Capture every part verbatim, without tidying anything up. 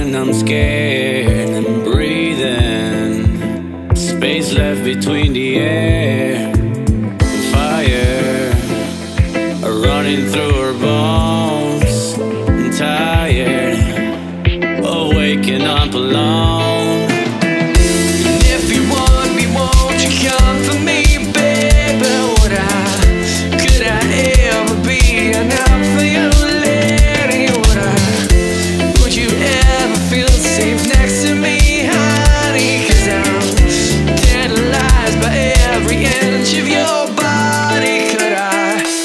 when I'm scared and breathing. Space left between the air and fire running through her bones. I'm tired of waking up alone. And if you want me, won't you come for me, baby? Would I, could I ever be enough for you, lady? Would I, would you ever feel safe next to me, honey? 'Cause I'm tantalized by every inch of your body. Could I,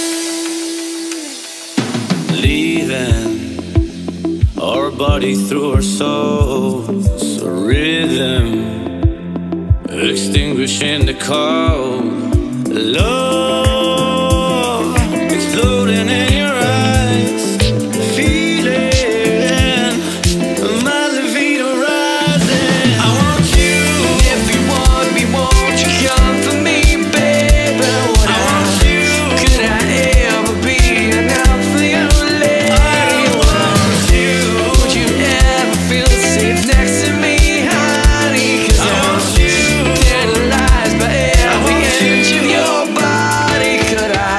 leaving our body through our souls, a rhythm extinguishing the cold. Love exploding in your eyes, feeling my libido rising. I want you. If you want me, won't you come for me, baby? Would I, I want you. Could I ever be enough for you, lady? I want you. Would you ever feel safe next to me, honey? 'Cause I I'm want you. Tantalized by every inch of your body. Could I?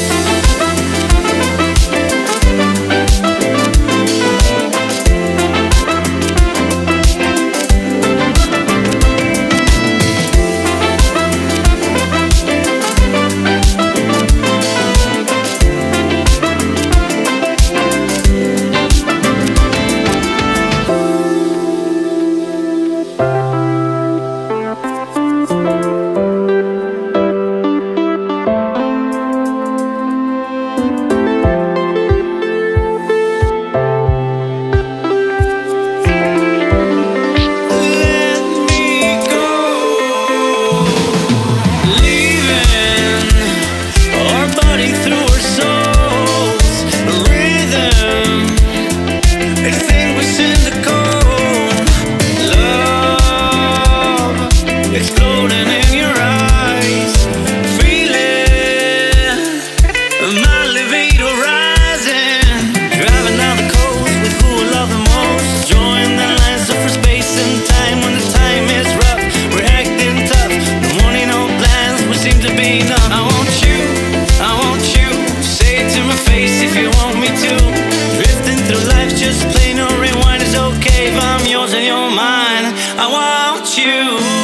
Exploding in your eyes, feeling my libido rising. Driving down the coast with who I love the most, enjoying the lines up for space and time. When the time is rough, we're acting tough. No money, no plans, we seem to be enough. I want you, I want you. Say it to my face if you want me to. Drifting through life, just play no rewind. It's okay if I'm yours and you're mine. I want you.